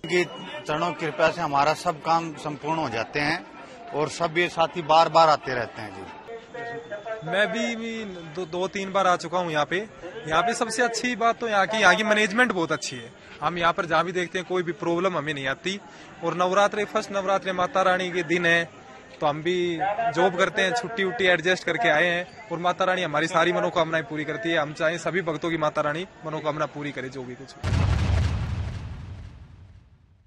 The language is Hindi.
की चरणों की कृपा से हमारा सब काम संपूर्ण हो जाते हैं और सब ये साथी बार बार आते रहते हैं जी। मैं भी दो तीन बार आ चुका हूँ यहाँ पे सबसे अच्छी बात तो यहाँ की मैनेजमेंट बहुत अच्छी है। हम यहाँ पर जहाँ भी देखते हैं कोई भी प्रॉब्लम हमें नहीं आती। और नवरात्रे फर्स्ट नवरात्रे माता रानी के दिन है तो हम भी जॉब करते हैं, छुट्टी उट्टी एडजस्ट करके आए हैं और माता रानी हमारी सारी मनोकामनाएं पूरी करती है। हम चाहें सभी भक्तों की माता रानी मनोकामना पूरी करे जो भी कुछ।